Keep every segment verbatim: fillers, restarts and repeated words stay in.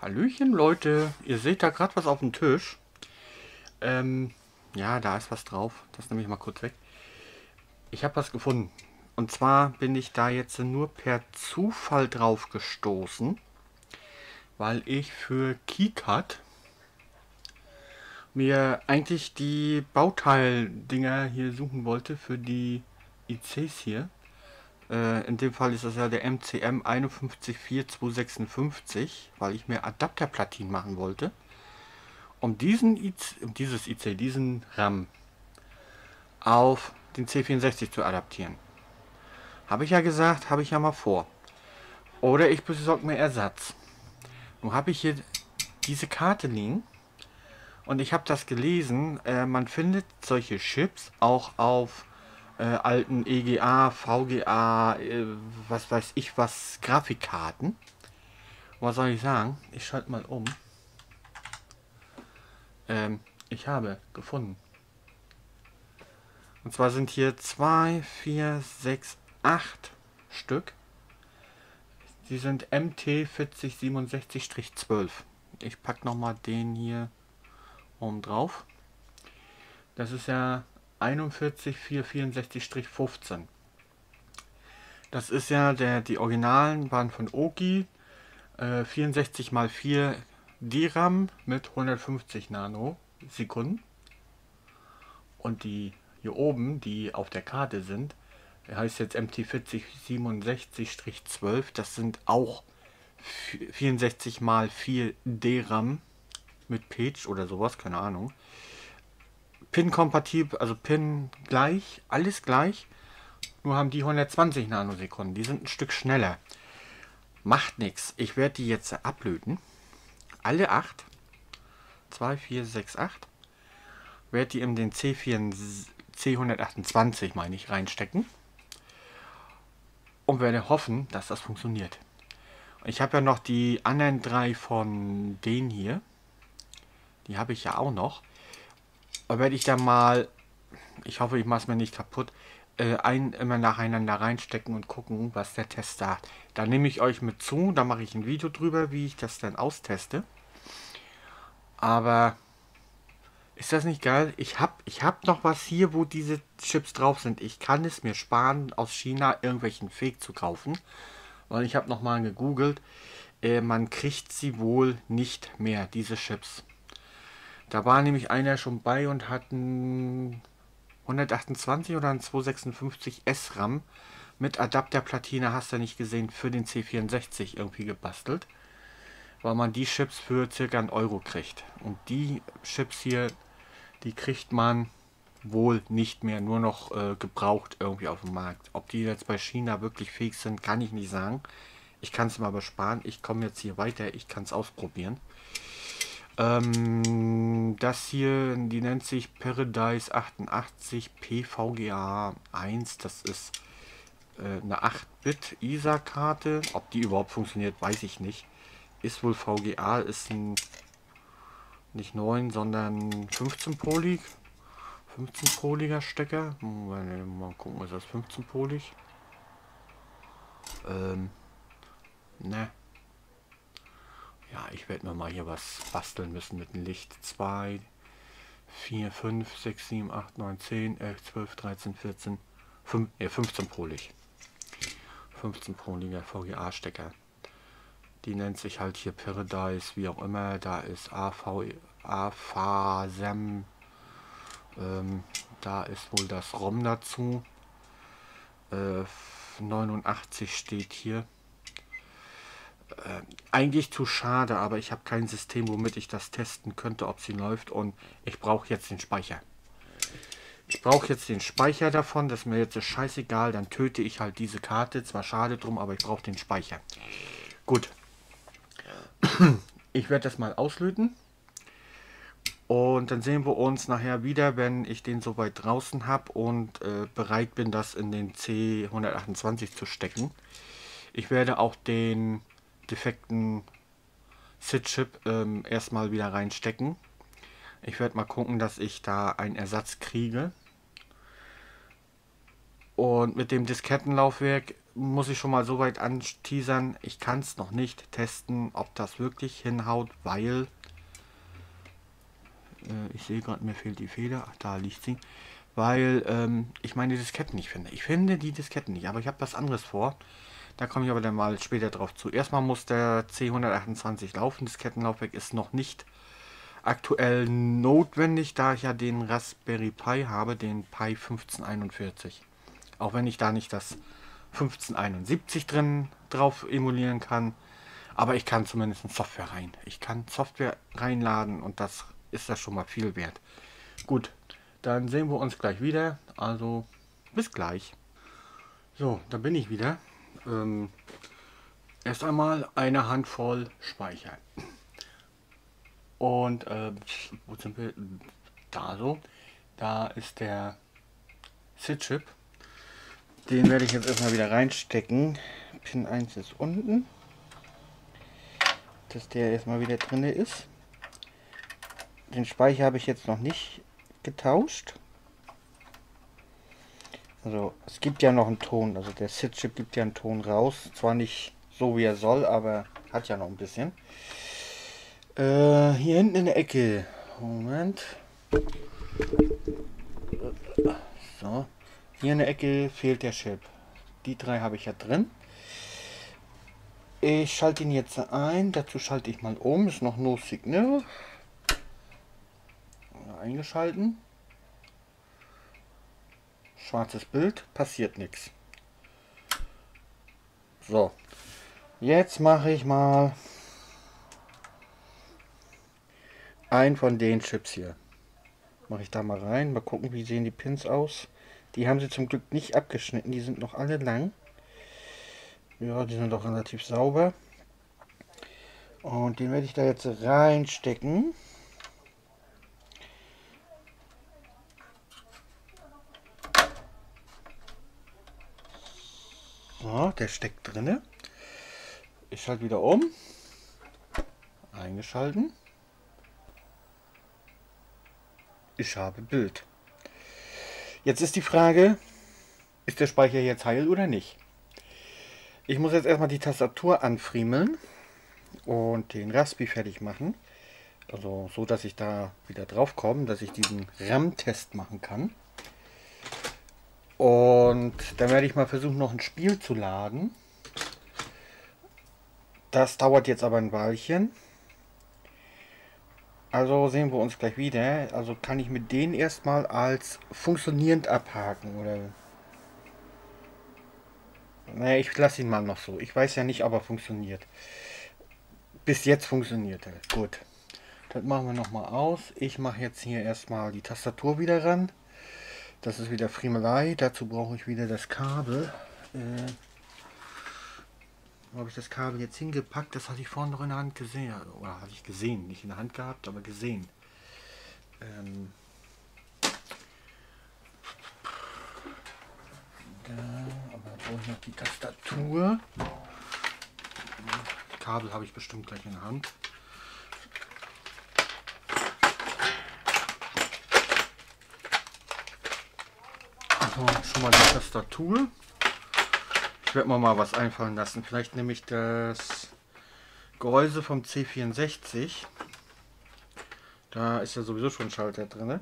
Hallöchen Leute, ihr seht da gerade was auf dem Tisch. Ähm, ja, da ist was drauf. Das nehme ich mal kurz weg. Ich habe was gefunden. Und zwar bin ich da jetzt nur per Zufall drauf gestoßen, weil ich für KiCad mir eigentlich die Bauteildinger hier suchen wollte für die I Cs hier. Äh, in dem Fall ist das ja der M C M eins fünf vier zwei sechs fünf, weil ich mir Adapterplatinen machen wollte. Um diesen I C, um dieses I C, diesen RAM auf den C vierundsechzig zu adaptieren. Habe ich ja gesagt, habe ich ja mal vor. Oder ich besorge mir Ersatz. Nun habe ich hier diese Karte liegen und ich habe das gelesen. Äh, man findet solche Chips auch auf äh, alten E G A, V G A, äh, was weiß ich was, Grafikkarten. Was soll ich sagen? Ich schalte mal um. Ähm, ich habe gefunden. Und zwar sind hier zwei, vier, sechs, acht Stück. Die sind M T vierzig siebenundsechzig zwölf. Ich packe nochmal den hier oben drauf. Das ist ja einundvierzig vierhundertvierundsechzig fünfzehn. Das ist ja der, die Originalen waren von Oki. Äh, vierundsechzig mal vier D RAM mit hundertfünfzig Nanosekunden. Und die hier oben, die auf der Karte sind, der heißt jetzt M T vierzig siebenundsechzig zwölf. Das sind auch vierundsechzig mal vier D RAM mit Page oder sowas, keine Ahnung. Pin-kompatibel, also Pin gleich, alles gleich. Nur haben die hundertzwanzig Nanosekunden. Die sind ein Stück schneller. Macht nichts. Ich werde die jetzt ablöten. Alle acht. zwei, vier, sechs, acht. Werde die in den C vier, C hundertachtundzwanzig, meine ich, reinstecken. Und werde hoffen, dass das funktioniert. Ich habe ja noch die anderen drei von denen hier. Die habe ich ja auch noch. Da werde ich dann mal, ich hoffe, ich mache es mir nicht kaputt, äh, ein, immer nacheinander reinstecken und gucken, was der Test sagt. Da nehme ich euch mit zu, da mache ich ein Video drüber, wie ich das dann austeste. Aber ist das nicht geil? Ich habe ich hab noch was hier, wo diese Chips drauf sind. Ich kann es mir sparen, aus China irgendwelchen Fake zu kaufen. Weil ich habe noch mal gegoogelt. Äh, man kriegt sie wohl nicht mehr, diese Chips. Da war nämlich einer schon bei und hat einen hundertachtundzwanzig oder einen zweihundertsechsundfünfzig S RAM mit Adapterplatine, hast du nicht gesehen, für den C vierundsechzig irgendwie gebastelt. Weil man die Chips für circa einen Euro kriegt. Und die Chips hier, die kriegt man wohl nicht mehr, nur noch äh, gebraucht irgendwie auf dem Markt. Ob die jetzt bei China wirklich fähig sind, kann ich nicht sagen. Ich kann es mal besparen. Ich komme jetzt hier weiter, ich kann es ausprobieren. Ähm, das hier, die nennt sich Paradise achtundachtzig P V G A eins. Das ist äh, eine acht Bit I S A-Karte. Ob die überhaupt funktioniert, weiß ich nicht. Ist wohl V G A, ist ein nicht neun, sondern fünfzehn-polig. fünfzehn-poliger Stecker. Mal gucken, ist das fünfzehn-polig? Ähm, ne. Ja, ich werde mir mal hier was basteln müssen mit dem Licht. zwei, vier, fünf, sechs, sieben, acht, neun, zehn, elf, zwölf, dreizehn, vierzehn, fünf, ja, fünfzehn-polig. fünfzehn-poliger V G A-Stecker. Die nennt sich halt hier Paradise, wie auch immer. Da ist A V, A V S E M. Ähm, da ist wohl das ROM dazu. Äh, neunundachtzig steht hier. Äh, eigentlich zu schade, aber ich habe kein System, womit ich das testen könnte, ob sie läuft. Und ich brauche jetzt den Speicher. Ich brauche jetzt den Speicher davon. Das ist mir jetzt scheißegal. Dann töte ich halt diese Karte. Zwar schade drum, aber ich brauche den Speicher. Gut. Ich werde das mal auslöten. Und dann sehen wir uns nachher wieder, wenn ich den soweit draußen habe und äh, bereit bin, das in den C hundertachtundzwanzig zu stecken. Ich werde auch den defekten S I D-Chip ähm, erstmal wieder reinstecken. Ich werde mal gucken, dass ich da einen Ersatz kriege. Und mit dem Diskettenlaufwerk muss ich schon mal so weit anteasern, ich kann es noch nicht testen, ob das wirklich hinhaut, weil äh, ich sehe gerade, mir fehlt die Feder, ach, da liegt sie, weil ähm, ich meine Disketten nicht finde. Ich finde die Disketten nicht, aber ich habe was anderes vor. Da komme ich aber dann mal später drauf zu. Erstmal muss der C hundertachtundzwanzig laufen, Diskettenlaufwerk ist noch nicht aktuell notwendig, da ich ja den Raspberry Pi habe, den Pi fünfzehnhunderteinundvierzig. Auch wenn ich da nicht das fünfzehnhunderteinundsiebzig drin drauf emulieren kann. Aber ich kann zumindest Software rein. Ich kann Software reinladen und das ist das schon mal viel wert. Gut, dann sehen wir uns gleich wieder. Also bis gleich. So, da bin ich wieder. Ähm, erst einmal eine Handvoll Speicher. Und äh, wo sind wir? Da so. Da ist der S I D-Chip. Den werde ich jetzt erstmal wieder reinstecken. Pin eins ist unten. Dass der erstmal wieder drin ist. Den Speicher habe ich jetzt noch nicht getauscht. Also es gibt ja noch einen Ton. Also der S I D-Chip gibt ja einen Ton raus. Zwar nicht so wie er soll, aber hat ja noch ein bisschen. Äh, hier hinten in der Ecke. Moment. So. Hier in der Ecke fehlt der Chip. Die drei habe ich ja drin. Ich schalte ihn jetzt ein. Dazu schalte ich mal um. Ist noch No Signal. Eingeschalten. Schwarzes Bild. Passiert nichts. So. Jetzt mache ich mal einen von den Chips hier. Mache ich da mal rein. Mal gucken, wie sehen die Pins aus. Die haben sie zum Glück nicht abgeschnitten. Die sind noch alle lang. Ja, die sind doch relativ sauber. Und den werde ich da jetzt reinstecken. So, der steckt drinne. Ich schalte wieder um. Eingeschalten. Ich habe Bild. Jetzt ist die Frage, ist der Speicher jetzt heil oder nicht? Ich muss jetzt erstmal die Tastatur anfriemeln und den Raspi fertig machen. Also so, dass ich da wieder drauf komme, dass ich diesen RAM-Test machen kann. Und dann werde ich mal versuchen, noch ein Spiel zu laden. Das dauert jetzt aber ein Weilchen. Also sehen wir uns gleich wieder. Also kann ich mit denen erstmal als funktionierend abhaken, oder? Naja, ich lasse ihn mal noch so. Ich weiß ja nicht, ob er funktioniert. Bis jetzt funktioniert er. Gut. Das machen wir nochmal aus. Ich mache jetzt hier erstmal die Tastatur wieder ran. Das ist wieder Friemelei. Dazu brauche ich wieder das Kabel. Äh, wo habe ich das Kabel jetzt hingepackt? Das hatte ich vorhin noch in der Hand gesehen. Oder hatte ich gesehen. Nicht in der Hand gehabt, aber gesehen. Ähm, da, aber brauche ich noch die Tastatur. Das Kabel habe ich bestimmt gleich in der Hand. So, schon mal die Tastatur. Ich werde mir mal was einfallen lassen. Vielleicht nehme ich das Gehäuse vom C vierundsechzig. Da ist ja sowieso schon ein Schalter drin.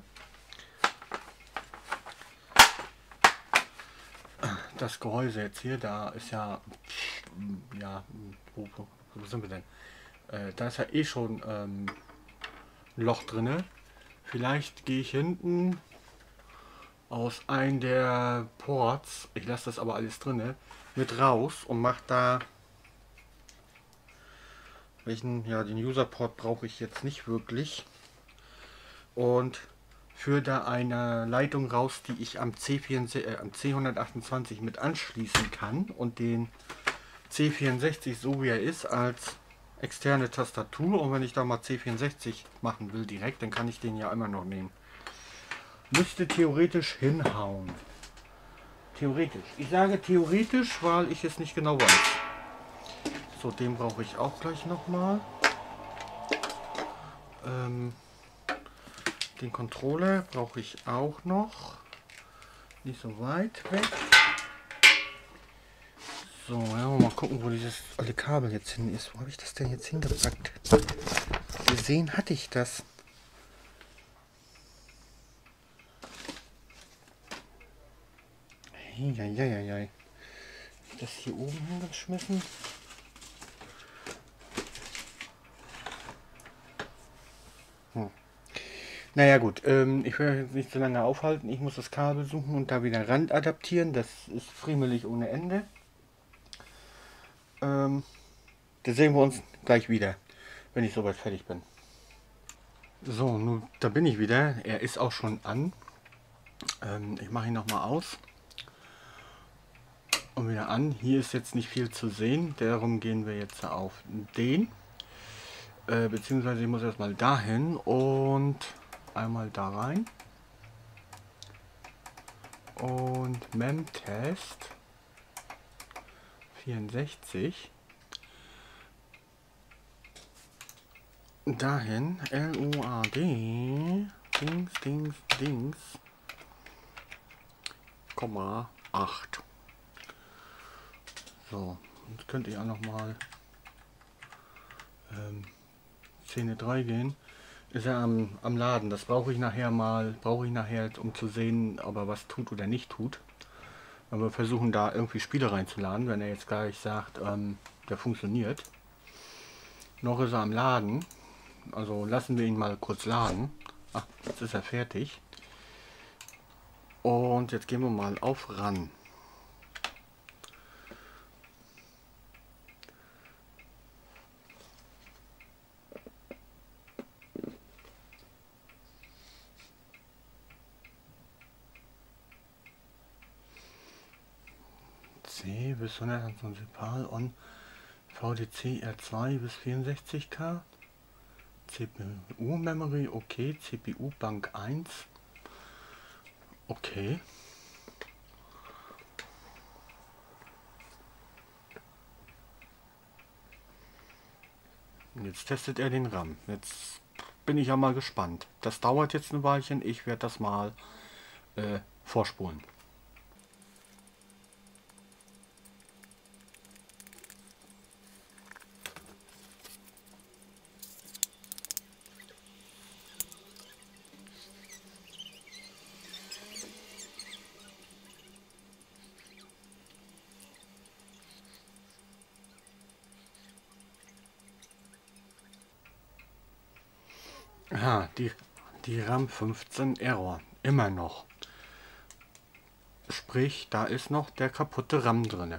Das Gehäuse jetzt hier, da ist ja, ja, wo, wo, wo sind wir denn? Äh, da ist ja eh schon ähm, ein Loch drin. Vielleicht gehe ich hinten aus einem der Ports, ich lasse das aber alles drin, mit raus und mache da, welchen, ja, den User-Port brauche ich jetzt nicht wirklich, und führe da eine Leitung raus, die ich am C vierundsechzig, äh, am C hundertachtundzwanzig mit anschließen kann und den C vierundsechzig, so wie er ist, als externe Tastatur, und wenn ich da mal C vierundsechzig machen will direkt, dann kann ich den ja immer noch nehmen. Müsste theoretisch hinhauen. Theoretisch. Ich sage theoretisch, weil ich es nicht genau weiß. So, den brauche ich auch gleich nochmal. Ähm, den Controller brauche ich auch noch. Nicht so weit weg. So, ja, mal gucken, wo dieses alte Kabel jetzt hin ist. Wo habe ich das denn jetzt hingepackt? Gesehen hatte ich das. Heieiei. Hab ich das hier oben hingeschmissen? Hm. Naja gut, ähm, ich will jetzt nicht so lange aufhalten. Ich muss das Kabel suchen und da wieder Rand adaptieren. Das ist friemelig ohne Ende. Ähm, da sehen wir uns gleich wieder, wenn ich soweit fertig bin. So, nun, da bin ich wieder. Er ist auch schon an. Ähm, ich mache ihn nochmal aus. Und wieder an. Hier ist jetzt nicht viel zu sehen. Darum gehen wir jetzt auf den. Äh, beziehungsweise ich muss erstmal dahin und einmal da rein. Und Memtest vierundsechzig. Dahin L U A D Dings, Dings, Dings, Komma acht. So, jetzt könnte ich auch noch mal ähm, Szene drei gehen. Ist er am, am Laden. Das brauche ich nachher mal, brauche ich nachher, um zu sehen, ob er was tut oder nicht tut. Weil wir versuchen da irgendwie Spiele reinzuladen, wenn er jetzt gleich sagt, ähm, der funktioniert. Noch ist er am Laden. Also lassen wir ihn mal kurz laden. Ach, jetzt ist er fertig. Und jetzt gehen wir mal auf ran. C bis hundertzwanzig PAL on V D C R zwei bis vierundsechzig K. C P U Memory, okay. C P U Bank eins. Okay. Jetzt testet er den RAM. Jetzt bin ich ja mal gespannt. Das dauert jetzt ein Weilchen. Ich werde das mal äh, vorspulen. Aha, die, die RAM fünfzehn Error. Immer noch. Sprich, da ist noch der kaputte RAM drin.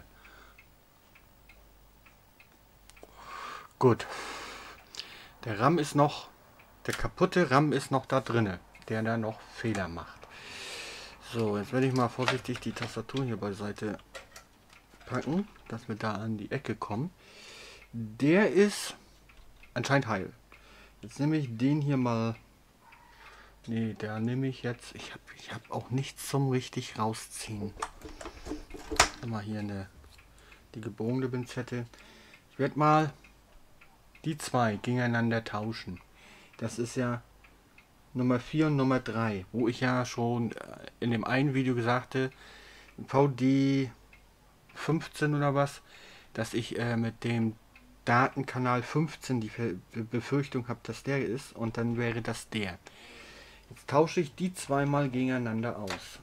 Gut. Der RAM ist noch, der kaputte RAM ist noch da drin, der da noch Fehler macht. So, jetzt werde ich mal vorsichtig die Tastatur hier beiseite packen, dass wir da an die Ecke kommen. Der ist anscheinend heil. Jetzt nehme ich den hier mal. Nee, da nehme ich jetzt. Ich habe ich hab auch nichts zum richtig rausziehen. Mal hier eine die gebogene Pinzette. Ich werde mal die zwei gegeneinander tauschen. Das ist ja Nummer vier und Nummer drei, wo ich ja schon in dem einen Video gesagt habe, V D fünfzehn oder was, dass ich äh, mit dem Datenkanal fünfzehn die Befürchtung habe, dass der ist, und dann wäre das der. Jetzt tausche ich die zweimal gegeneinander aus.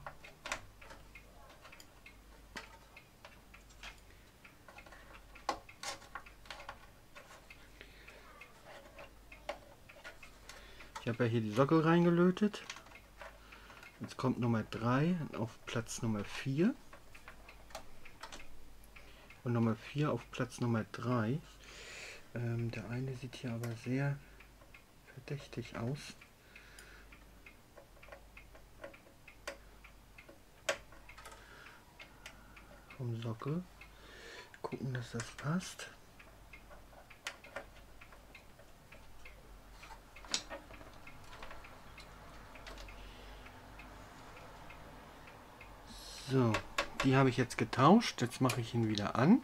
Ich habe ja hier die Sockel reingelötet. Jetzt kommt Nummer drei auf Platz Nummer vier. Und Nummer vier auf Platz Nummer drei. Ähm, der eine sieht hier aber sehr verdächtig aus. Vom Sockel. Gucken, dass das passt. So, die habe ich jetzt getauscht. Jetzt mache ich ihn wieder an.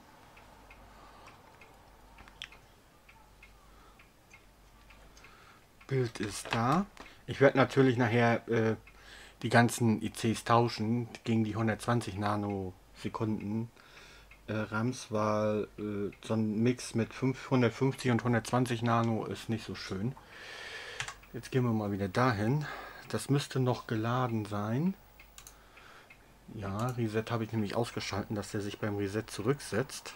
Bild ist da. Ich werde natürlich nachher äh, die ganzen I Cs tauschen gegen die hundertzwanzig Nanosekunden. äh, RAMs, weil äh, so ein Mix mit fünfhundertfünfzig und hundertzwanzig Nano ist nicht so schön. Jetzt gehen wir mal wieder dahin. Das müsste noch geladen sein. Ja, Reset habe ich nämlich ausgeschalten, dass er sich beim Reset zurücksetzt.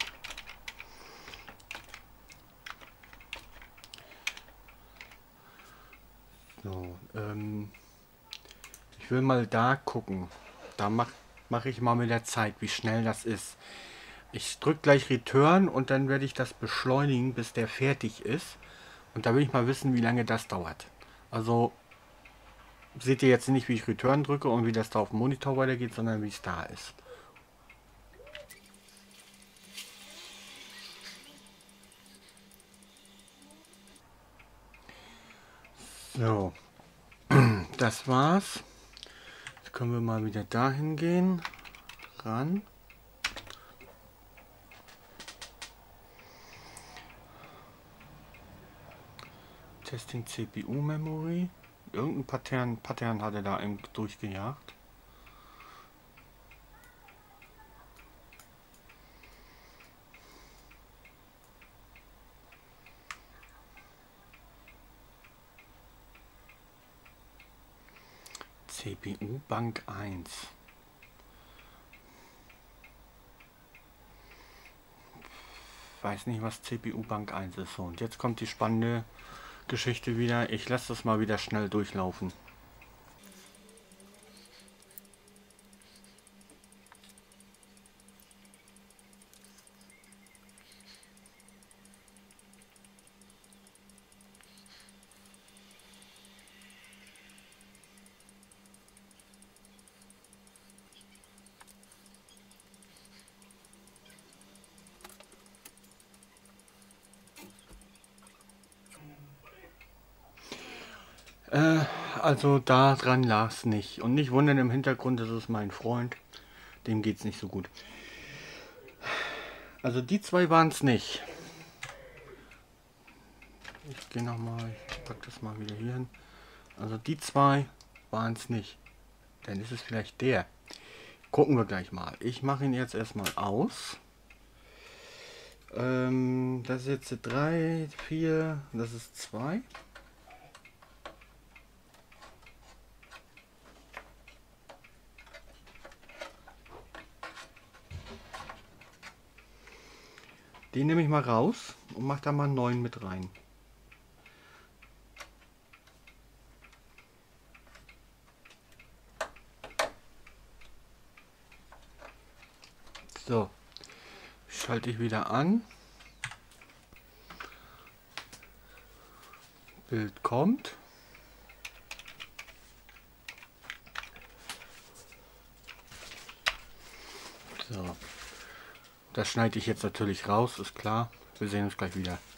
So, ähm, ich will mal da gucken. Da mache mach ich mal mit der Zeit, wie schnell das ist. Ich drücke gleich Return und dann werde ich das beschleunigen, bis der fertig ist. Und da will ich mal wissen, wie lange das dauert. Also seht ihr jetzt nicht, wie ich Return drücke und wie das da auf dem Monitor weitergeht, sondern wie es da ist. So, das war's. Jetzt können wir mal wieder dahin gehen. Ran. Testing C P U Memory. Irgendein Pattern, Pattern hat er da eben durchgejagt. C P U Bank eins. Weiß nicht, was C P U Bank eins ist. So, und jetzt kommt die spannende Geschichte wieder. Ich lasse das mal wieder schnell durchlaufen. Äh, also daran lag es nicht. Und nicht wundern, im Hintergrund, das ist mein Freund. Dem geht es nicht so gut. Also die zwei waren es nicht. Ich gehe nochmal, ich packe das mal wieder hier hin. Also die zwei waren es nicht. Dann ist es vielleicht der. Gucken wir gleich mal. Ich mache ihn jetzt erstmal aus. Ähm, das ist jetzt drei, vier, das ist zwei. Den nehme ich mal raus und mache da mal neun mit rein. So, schalte ich wieder an. Bild kommt. So, das schneide ich jetzt natürlich raus, ist klar. Wir sehen uns gleich wieder.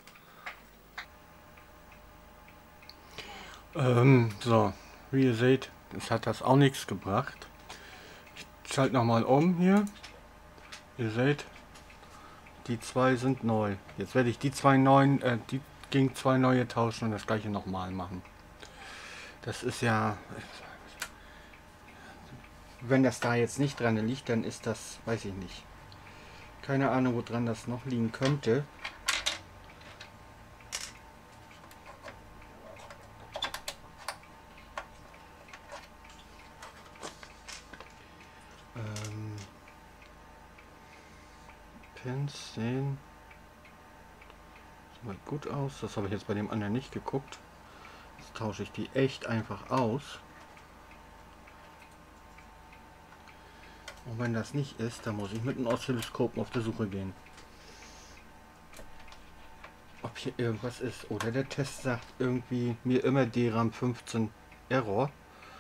Ähm, so, wie ihr seht, es hat das auch nichts gebracht. Ich schalte nochmal um hier. Ihr seht, die zwei sind neu. Jetzt werde ich die zwei neuen, äh, die gegen zwei neue tauschen und das gleiche nochmal machen. Das ist ja, wenn das da jetzt nicht dran liegt, dann ist das, weiß ich nicht. Keine Ahnung, woran das noch liegen könnte. Ähm, Pins sehen sieht gut aus. Das habe ich jetzt bei dem anderen nicht geguckt. Jetzt tausche ich die echt einfach aus. Und wenn das nicht ist, dann muss ich mit einem Oszilloskop auf der Suche gehen. Ob hier irgendwas ist. Oder der Test sagt irgendwie mir immer D RAM fünfzehn Error.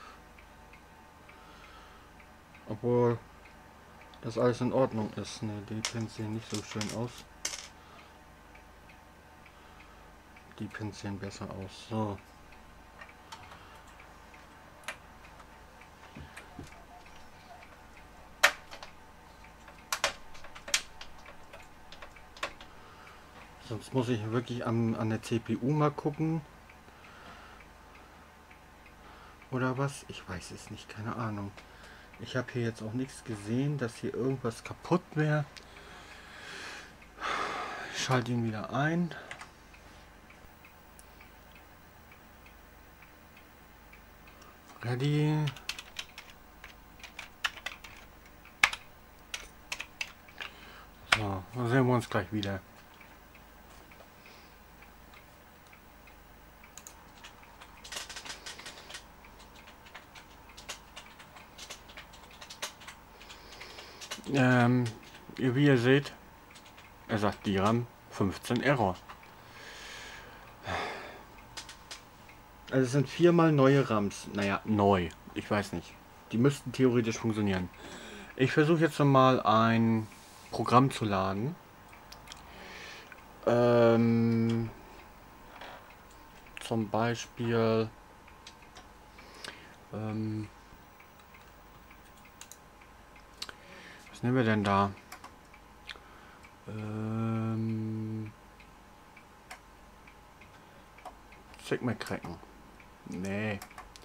Obwohl das alles in Ordnung ist. Ne, die Pins sehen nicht so schön aus. Die Pins sehen besser aus. So. Sonst muss ich wirklich an, an der C P U mal gucken. Oder was? Ich weiß es nicht, keine Ahnung. Ich habe hier jetzt auch nichts gesehen, dass hier irgendwas kaputt wäre. Schalte ihn wieder ein. Ready. So, dann sehen wir uns gleich wieder. Ähm, wie ihr seht, er sagt D RAM fünfzehn Error. Also es sind viermal neue RAMs. Naja, neu. Ich weiß nicht. Die müssten theoretisch funktionieren. Ich versuche jetzt mal ein Programm zu laden. Ähm, zum Beispiel ähm, was nehmen wir denn da? Ähm, Sigma cracken. Nee.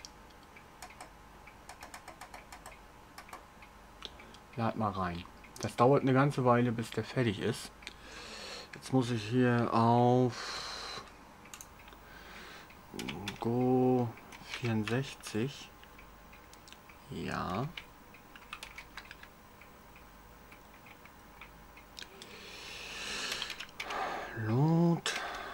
Lad mal rein. Das dauert eine ganze Weile, bis der fertig ist. Jetzt muss ich hier auf Go vierundsechzig. Ja. Load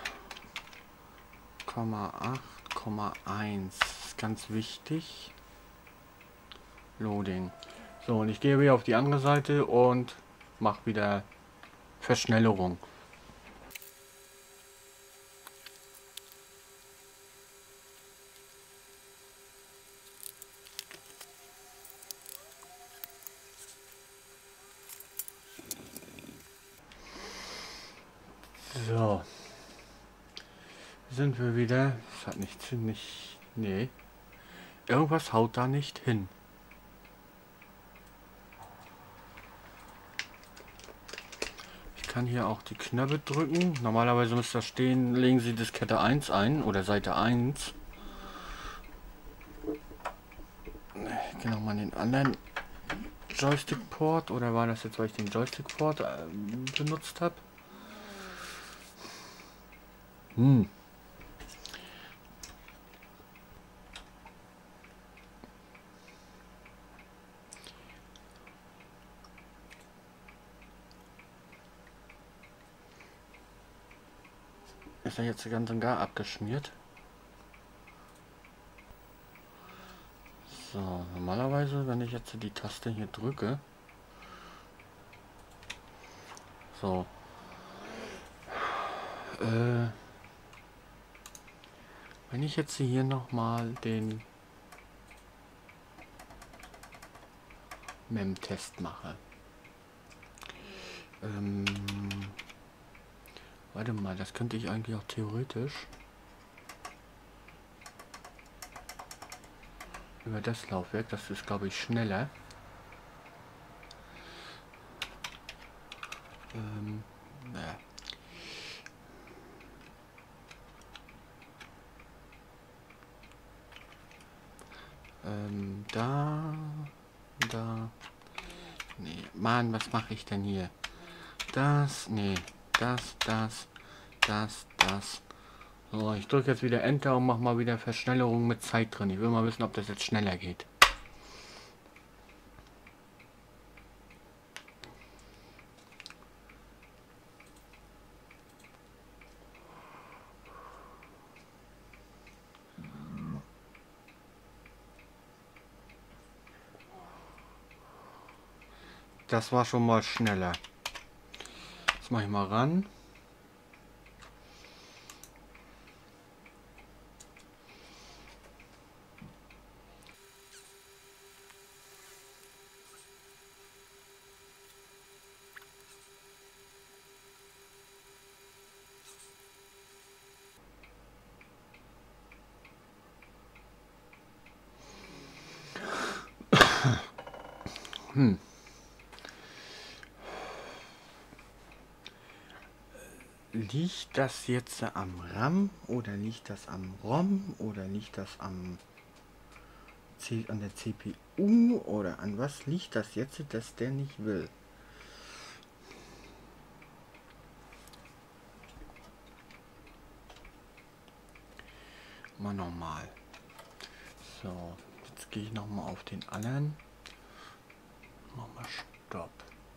acht Komma eins. Ganz wichtig. Loading. So, und ich gehe wieder auf die andere Seite und mache wieder Verschnellerung. So. Sind wir wieder. Das hat nicht ziemlich. Nee. Irgendwas haut da nicht hin. Ich kann hier auch die Knöpfe drücken. Normalerweise müsste da stehen, legen Sie Diskette eins ein oder Seite eins. Ich gehe nochmal den anderen Joystick-Port, oder war das jetzt, weil ich den Joystick-Port äh, benutzt habe? Hm. Ist er jetzt ganz und gar abgeschmiert? So, normalerweise, wenn ich jetzt die Taste hier drücke. So. Äh, wenn ich jetzt hier nochmal den Mem-Test mache. Ähm, warte mal, das könnte ich eigentlich auch theoretisch über das Laufwerk, das ist glaube ich schneller. Ähm, na. Ähm, da, da, nee, Mann, was mache ich denn hier? Das, nee, das, das, das, das. So, ich drücke jetzt wieder Enter und mache mal wieder Verschnellerung mit Zeit drin. Ich will mal wissen, ob das jetzt schneller geht. Das war schon mal schneller. Jetzt mache ich mal ran. Hm. Liegt das jetzt am RAM oder liegt das am ROM oder liegt das am C an der C P U oder an was liegt das jetzt, dass der nicht will? Mal nochmal. So, jetzt gehe ich nochmal auf den anderen. Mach mal Stopp.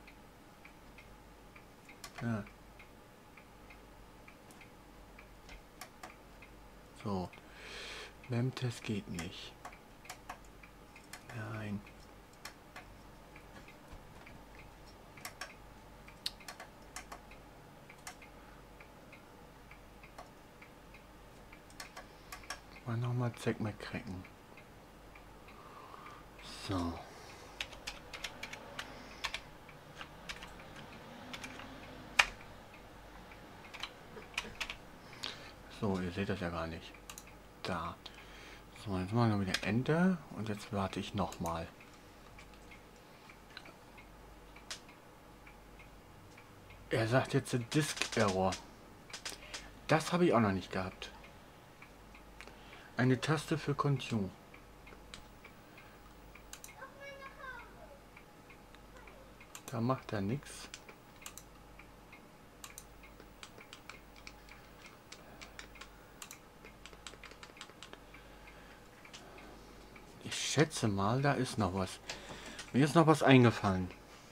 Ja. So. Memtest geht nicht. Nein. Mal nochmal Zack McCracken. So. So, ihr seht das ja gar nicht. Da. So, jetzt machen wir wieder Enter und jetzt warte ich nochmal. Er sagt jetzt Disk Error. Das habe ich auch noch nicht gehabt. Eine Taste für Continue. Da macht er nichts. Ich schätze mal, da ist noch was. Mir ist noch was eingefallen.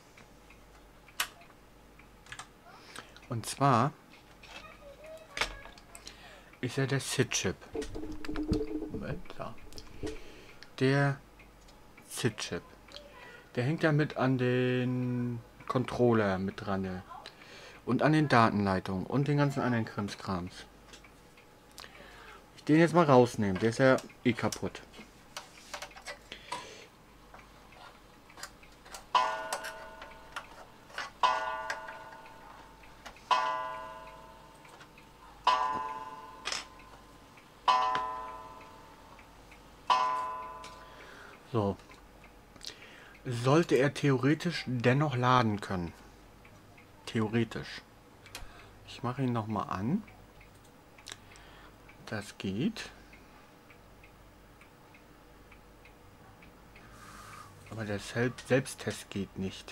Und zwar ist ja der S I D-Chip. Moment, da. Der S I D-Chip. Der hängt ja mit an den Controller mit dran. Ja. Und an den Datenleitungen und den ganzen anderen Krimskrams. Ich den jetzt mal rausnehmen. Der ist ja eh kaputt. So. Sollte er theoretisch dennoch laden können. Theoretisch. Ich mache ihn noch mal an. Das geht. Aber der Sel- Selbsttest geht nicht.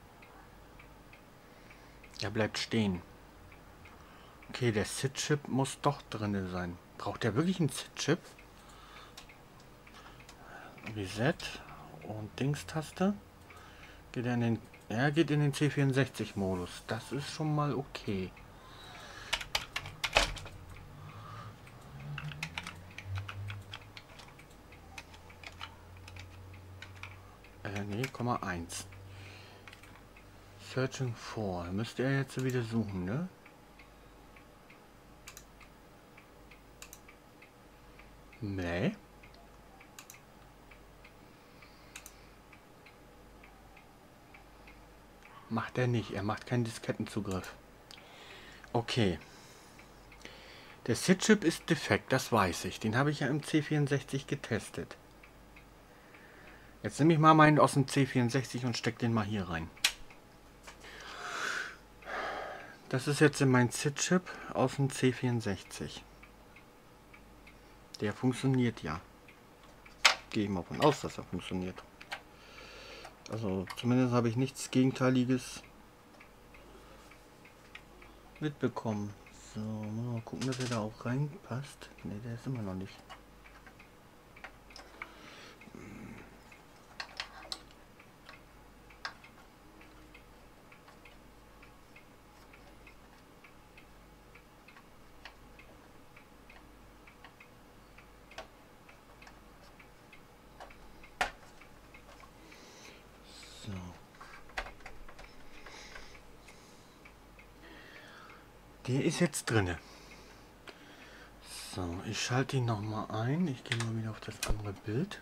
Er bleibt stehen. Okay, der S I D-Chip muss doch drin sein. Braucht er wirklich einen S I D-Chip? Reset und Dingstaste. Geht er in den, er geht in den C vierundsechzig Modus. Das ist schon mal okay. Äh, nee, Komma eins. Searching for. Müsste er jetzt wieder suchen, ne? Nee. Macht er nicht. Er macht keinen Diskettenzugriff. Okay. Der S I D-Chip ist defekt, das weiß ich. Den habe ich ja im C vierundsechzig getestet. Jetzt nehme ich mal meinen aus dem C vierundsechzig und stecke den mal hier rein. Das ist jetzt mein S I D-Chip aus dem C vierundsechzig. Der funktioniert ja. Gehe ich mal von aus, dass er funktioniert. Also zumindest habe ich nichts Gegenteiliges mitbekommen. So, mal gucken, dass er da auch reinpasst. Ne, der ist immer noch nicht. So. Der ist jetzt drinne. So, ich schalte ihn noch mal ein. Ich gehe mal wieder auf das andere Bild.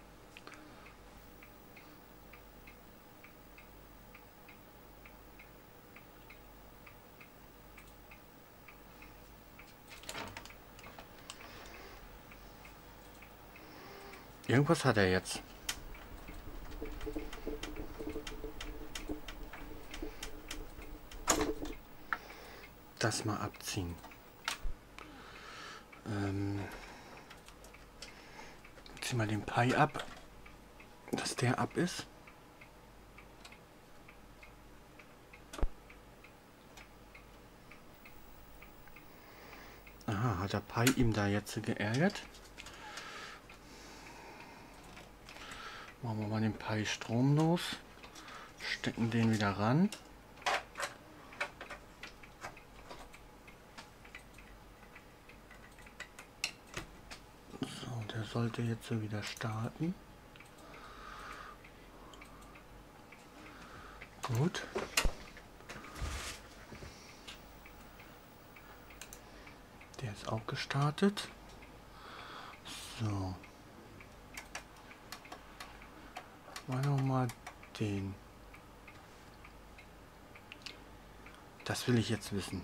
Irgendwas hat er jetzt. Das mal abziehen. Ähm, zieh mal den Pi ab, dass der ab ist. Aha, hat hat der Pi ihm da jetzt geärgert. Machen wir mal den Pi stromlos. Stecken den wieder ran. So, der sollte jetzt so wieder starten. Gut. Der ist auch gestartet. So. Mal noch mal den. Das will ich jetzt wissen.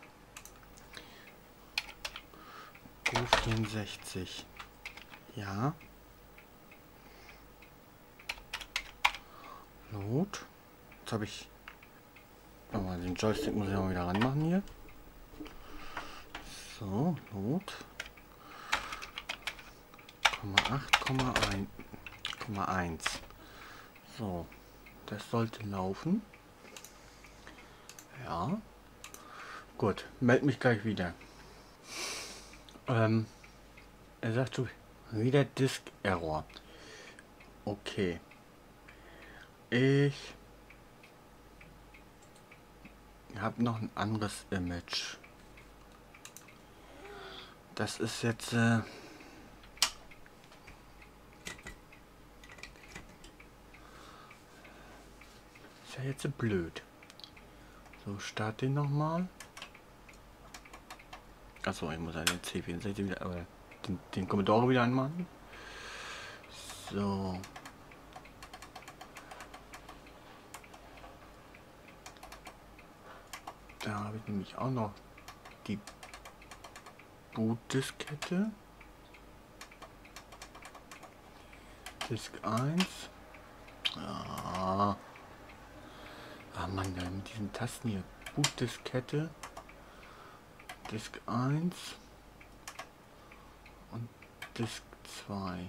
Go vierundsechzig. Ja. Load. Jetzt habe ich. Mal den Joystick muss ich auch wieder ranmachen hier. So, Load. acht Komma eins. So, das sollte laufen. Ja. Gut, meld mich gleich wieder. Ähm, er sagt schon wieder Disk Error. Okay. Ich habe noch ein anderes Image. Das ist jetzt äh, ist ja jetzt blöd. So, start den nochmal. Achso, ich muss ja den C vierundsechzig wieder, aber den, den Commodore wieder anmachen. So. Da habe ich nämlich auch noch die Bootdiskette. Disk eins. Ah. Ah Mann, da mit diesen Tasten hier. Bootdiskette. Disk eins. Und Disk zwei.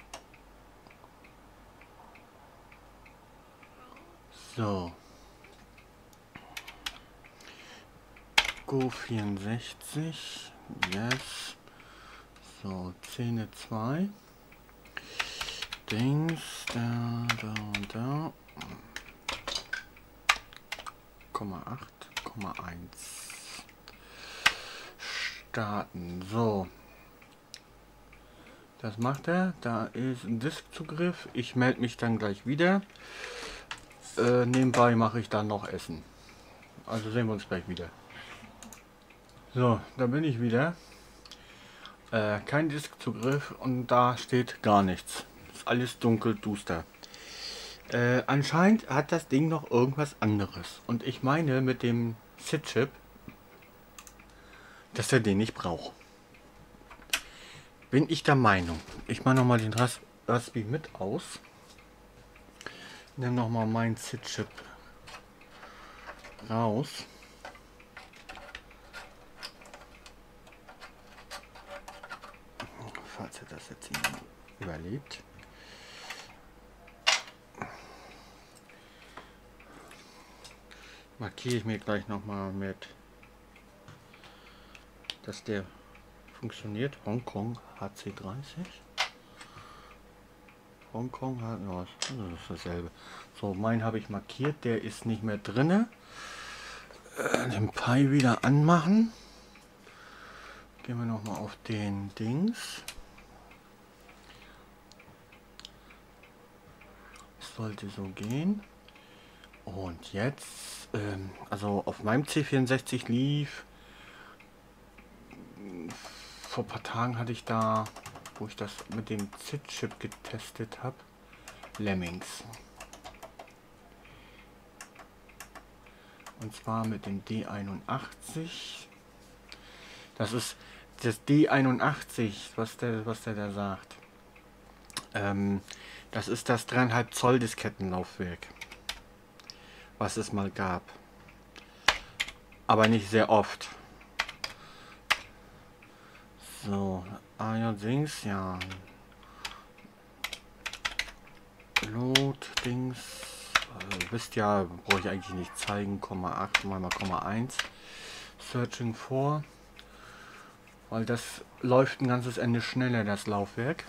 So. Go vierundsechzig. Yes. So, Szene zwei. Dings. Da, da und da. acht Komma eins. Starten. So. Das macht er. Da ist ein Diskzugriff. Ich melde mich dann gleich wieder. Äh, nebenbei mache ich dann noch Essen. Also sehen wir uns gleich wieder. So, da bin ich wieder. Äh, kein Diskzugriff und da steht gar nichts. Ist alles dunkel, duster. Äh, anscheinend hat das Ding noch irgendwas anderes. Und ich meine mit dem S I D-Chip, dass er den nicht braucht. Bin ich der Meinung. Ich mache nochmal den Ras Raspberry mit aus. Nehme nochmal meinen S I D-Chip raus. Falls er das jetzt überlebt. Markiere ich mir gleich nochmal mit, dass der funktioniert. Hongkong H C dreißig. Hongkong hat, ja, das ist dasselbe. So, meinen habe ich markiert, der ist nicht mehr drinne. Äh, den Pi wieder anmachen. Gehen wir nochmal auf den Dings. Das sollte so gehen. Und jetzt, ähm, also auf meinem C vierundsechzig lief, vor ein paar Tagen hatte ich da, wo ich das mit dem S I D-Chip getestet habe, Lemmings. Und zwar mit dem D einundachtzig. Das ist das D einundachtzig, was der, was der da sagt. Ähm, das ist das drei Komma fünf Zoll Diskettenlaufwerk, was es mal gab. Aber nicht sehr oft. So, allerdings, ja. Load, Dings. Also, wisst ja, brauche ich eigentlich nicht zeigen. acht mal mal eins. Searching for. weil das läuft ein ganzes Ende schneller, das Laufwerk.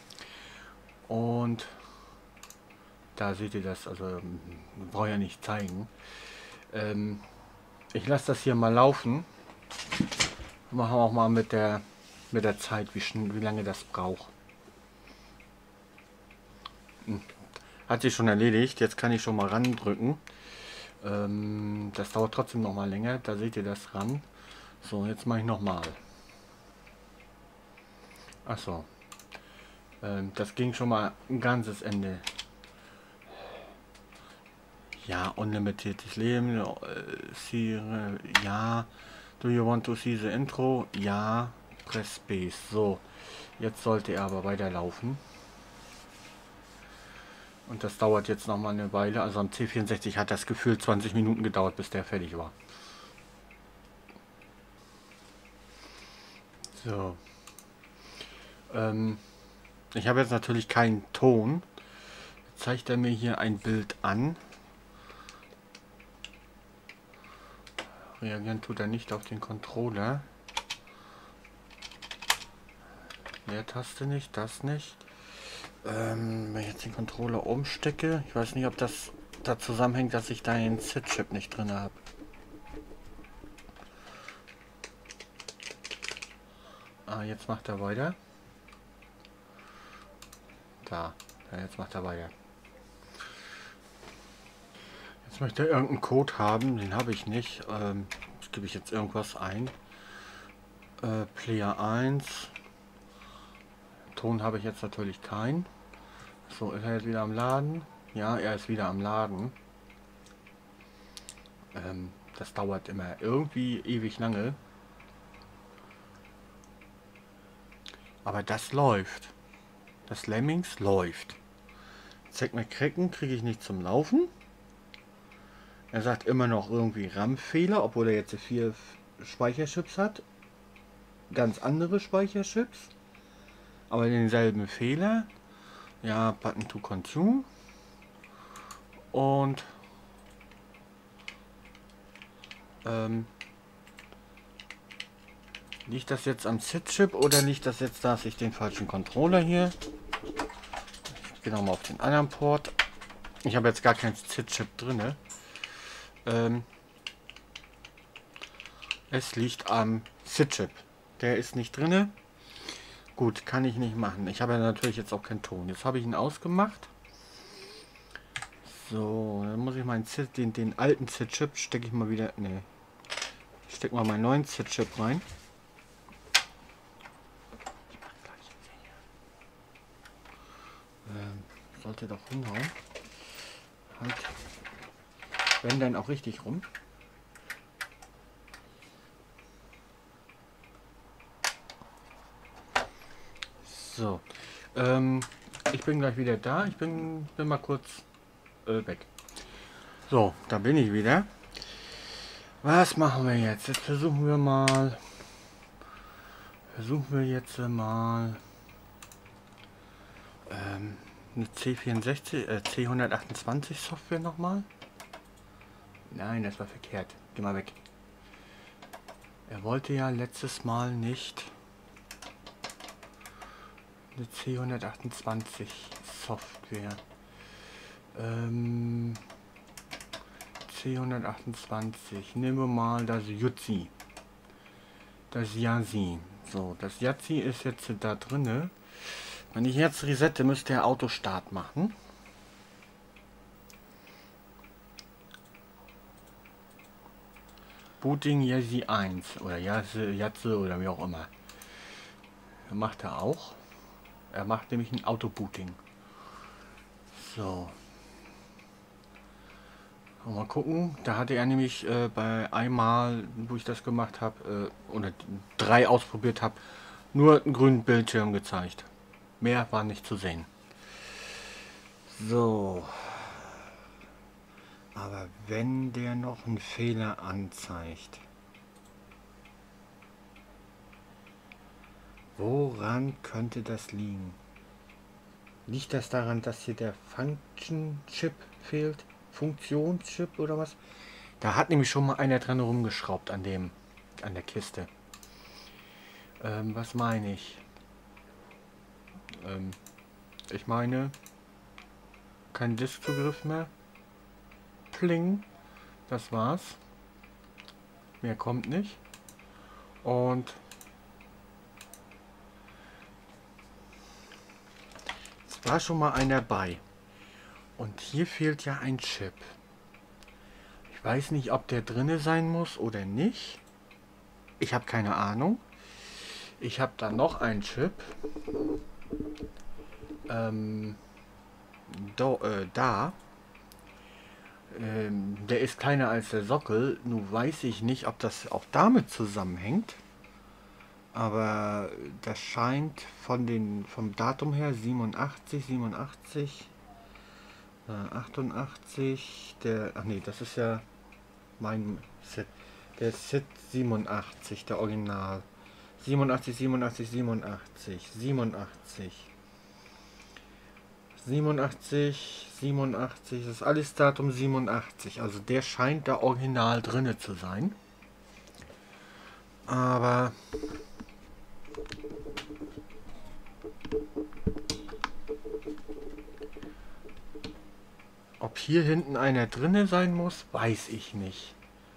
Und da seht ihr das, also brauche ja nicht zeigen. Ähm, ich lasse das hier mal laufen. Machen wir auch mal mit der mit der Zeit, wie, schnell, wie lange das braucht. Hm. Hat sich schon erledigt. Jetzt kann ich schon mal randrücken. Ähm, das dauert trotzdem noch mal länger. Da seht ihr das ran. So, jetzt mache ich noch mal. Achso. Ähm, das ging schon mal ein ganzes Ende. Ja, unlimitiertes Leben. Äh, see, äh, ja. Do you want to see the intro? Ja. Press Space. So. Jetzt sollte er aber weiterlaufen. Und das dauert jetzt noch mal eine Weile. Also am C vierundsechzig hat das Gefühl zwanzig Minuten gedauert, bis der fertig war. So. Ähm, ich habe jetzt natürlich keinen Ton. Jetzt zeigt er mir hier ein Bild an. Reagieren tut er nicht auf den Controller. Leertaste nicht, das nicht. Ähm, wenn ich jetzt den Controller umstecke, ich weiß nicht, ob das da zusammenhängt, dass ich da den S I D-Chip nicht drin habe. Ah, jetzt macht er weiter. Da, ja, jetzt macht er weiter. Jetzt möchte er irgendeinen Code haben, den habe ich nicht. Ähm, jetzt gebe ich jetzt irgendwas ein. Äh, Player eins. Ton habe ich jetzt natürlich keinen. So, ist er jetzt wieder am Laden? Ja, er ist wieder am Laden. Ähm, das dauert immer irgendwie ewig lange. Aber das läuft. Das Lemmings läuft. Zack McCracken kriege ich nicht zum Laufen. Er sagt immer noch irgendwie RAM-Fehler, obwohl er jetzt vier Speicherchips hat. Ganz andere Speicherchips. Aber denselben Fehler. Ja, Button to consume. Und ähm, liegt das jetzt am S I D-Chip oder liegt das jetzt, dass ich den falschen Controller hier? Ich gehe nochmal auf den anderen Port. Ich habe jetzt gar keinen S I D-Chip drin. Ähm, es liegt am S I D-Chip. Der ist nicht drin. Gut, kann ich nicht machen. Ich habe ja natürlich jetzt auch keinen Ton. Jetzt habe ich ihn ausgemacht. So, dann muss ich meinen S I D, den, den alten S I D-Chip stecke ich mal wieder. Ne. Ich stecke mal meinen neuen S I D-Chip rein. Ähm, sollte doch hinhauen. Halt. Wenn dann auch richtig rum. So. Ähm, ich bin gleich wieder da. Ich bin, bin mal kurz äh, weg. So, da bin ich wieder. Was machen wir jetzt? Jetzt versuchen wir mal. Versuchen wir jetzt mal. Ähm, eine C vierundsechzig, äh, C hundertachtundzwanzig Software nochmal. Nein, das war verkehrt. Geh mal weg. Er wollte ja letztes Mal nicht eine C hundertachtundzwanzig Software. Ähm, C hundertachtundzwanzig. Nehmen wir mal das Jutzi. Das Yasi. So, das Yatzi ist jetzt da drinne. Wenn ich jetzt resette, müsste er Autostart machen. Booting Yasi eins oder Yatze, Yatze oder wie auch immer. Macht er auch. Er macht nämlich ein Autobooting. So. Mal gucken. Da hatte er nämlich äh, bei einmal, wo ich das gemacht habe, äh, oder drei ausprobiert habe, nur einen grünen Bildschirm gezeigt. Mehr war nicht zu sehen. So. Aber wenn der noch einen Fehler anzeigt, woran könnte das liegen? Liegt das daran, dass hier der Function Chip fehlt? Funktionschip oder was? Da hat nämlich schon mal einer dran rumgeschraubt an dem, an der Kiste. Ähm, was meine ich? Ähm, ich meine, kein Diskzugriff mehr. Pling. Das war's. Mehr kommt nicht. Und es war schon mal einer bei. Und hier fehlt ja ein Chip. Ich weiß nicht, ob der drinne sein muss oder nicht. Ich habe keine Ahnung. Ich habe da noch einen Chip. Ähm, do, äh, da. Ähm, der ist kleiner als der Sockel. Nun weiß ich nicht, ob das auch damit zusammenhängt. Aber das scheint von den, vom Datum her siebenundachtzig, siebenundachtzig, äh, achtundachtzig, der, ach nee, das ist ja mein Set. Der Set siebenundachtzig, der Original. siebenundachtzig, siebenundachtzig, siebenundachtzig, siebenundachtzig. siebenundachtzig, siebenundachtzig, das ist alles Datum siebenundachtzig. Also der scheint da original drinne zu sein. Aber ob hier hinten einer drinne sein muss, weiß ich nicht.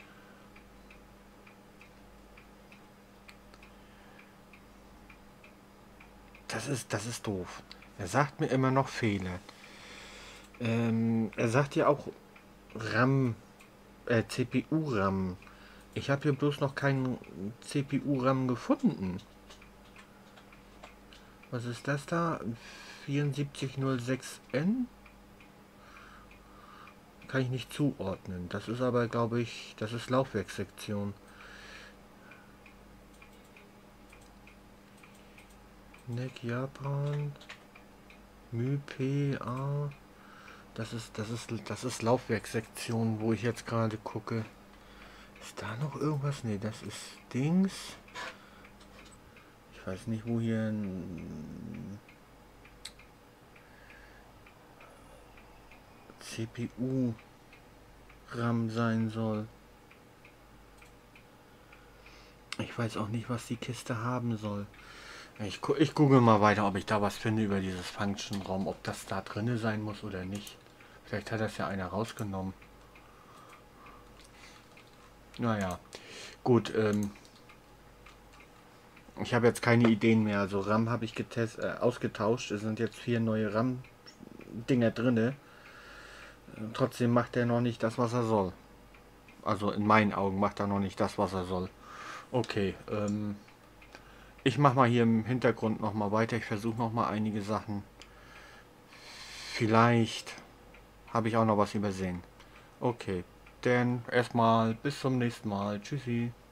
Das ist, das ist doof. Er sagt mir immer noch Fehler. Ähm, er sagt ja auch RAM, äh, C P U-RAM. Ich habe hier bloß noch keinen C P U-RAM gefunden. Was ist das da? vierundsiebzig null sechs N? Kann ich nicht zuordnen. Das ist aber, glaube ich, das ist Laufwerkssektion. N E C Japan. M Y P A. Das ist, das ist, das ist Laufwerkssektion, wo ich jetzt gerade gucke. Ist da noch irgendwas? Ne, das ist Dings. Ich weiß nicht, wo hier ein C P U-RAM sein soll. Ich weiß auch nicht, was die Kiste haben soll. Ich, ich google mal weiter, ob ich da was finde über dieses Function-Raum, ob das da drinne sein muss oder nicht. Vielleicht hat das ja einer rausgenommen. Naja, gut. Ähm, ich habe jetzt keine Ideen mehr. Also RAM habe ich getest, äh, ausgetauscht. Es sind jetzt vier neue RAM-Dinger drinne. Trotzdem macht er noch nicht das, was er soll. Also in meinen Augen macht er noch nicht das, was er soll. Okay, ähm, ich mache mal hier im Hintergrund noch mal weiter. Ich versuche noch mal einige Sachen. Vielleicht habe ich auch noch was übersehen. Okay, dann erstmal bis zum nächsten Mal. Tschüssi.